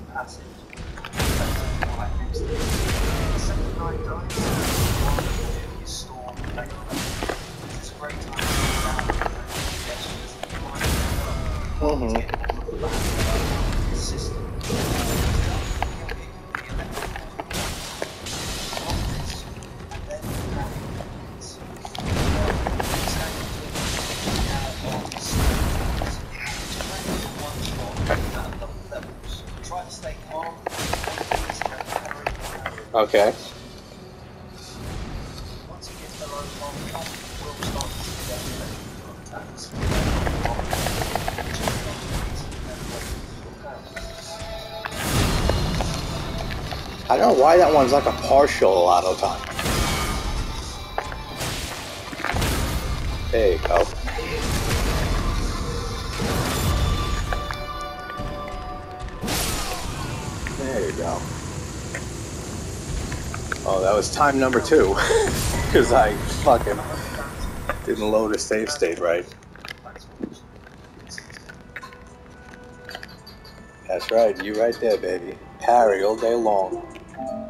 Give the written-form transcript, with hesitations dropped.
Okay. I don't know why that one's like a partial auto time. There you go. There you go. Oh, that was time number 2. Because I fucking didn't load a save state right. That's right, you right there, baby. Parry all day long.